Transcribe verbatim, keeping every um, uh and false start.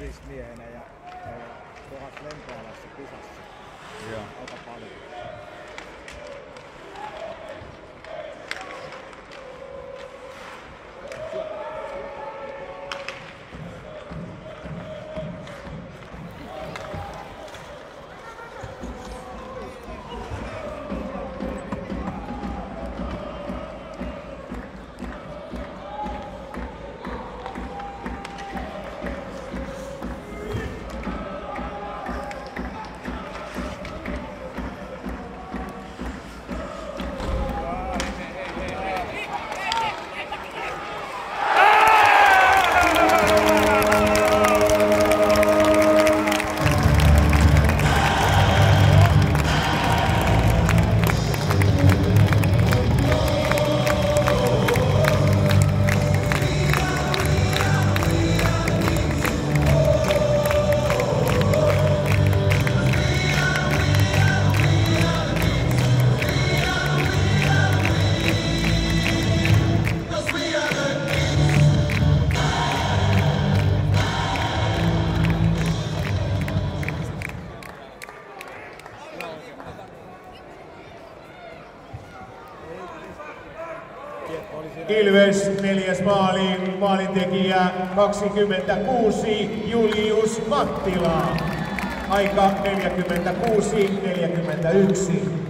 välismiehenä ja, ja tuohon lentoalassa kisassa. Joo. Aika paljon. Ilves neljäs maaliin, maalintekijä kaksikymmentäkuusi, Julius Mattila. Aika neljäkymmentäkuusi neljäkymmentäyksi.